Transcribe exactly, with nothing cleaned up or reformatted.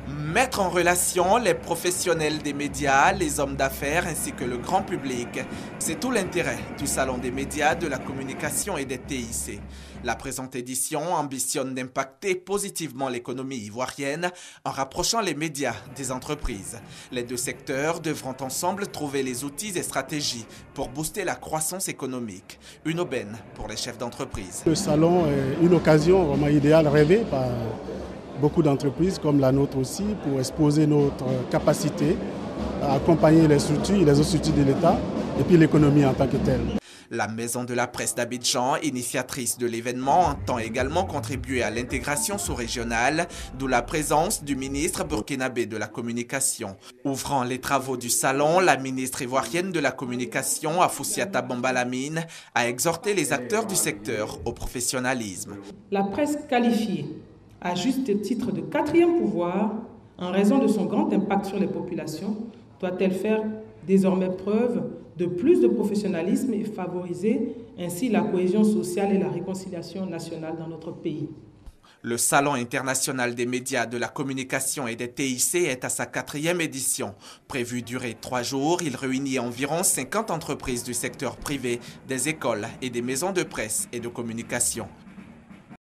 Mettre en relation les professionnels des médias, les hommes d'affaires ainsi que le grand public, c'est tout l'intérêt du Salon des médias, de la communication et des T I C. La présente édition ambitionne d'impacter positivement l'économie ivoirienne en rapprochant les médias des entreprises. Les deux secteurs devront ensemble trouver les outils et stratégies pour booster la croissance économique. Une aubaine pour les chefs d'entreprise. Le salon est une occasion vraiment idéale, rêvée par beaucoup d'entreprises comme la nôtre aussi, pour exposer notre capacité à accompagner les structures, les autres structures de l'État et puis l'économie en tant que telle. La Maison de la Presse d'Abidjan, initiatrice de l'événement, entend également contribuer à l'intégration sous-régionale, d'où la présence du ministre burkinabé de la Communication. Ouvrant les travaux du salon, la ministre ivoirienne de la Communication, Afoussiata Bambalamine, a exhorté les acteurs du secteur au professionnalisme. La presse qualifiée, à juste titre de quatrième pouvoir, en raison de son grand impact sur les populations, doit-elle faire désormais preuve de plus de professionnalisme et favoriser ainsi la cohésion sociale et la réconciliation nationale dans notre pays. Le Salon international des médias, de la communication et des T I C est à sa quatrième édition. Prévu durer trois jours, il réunit environ cinquante entreprises du secteur privé, des écoles et des maisons de presse et de communication.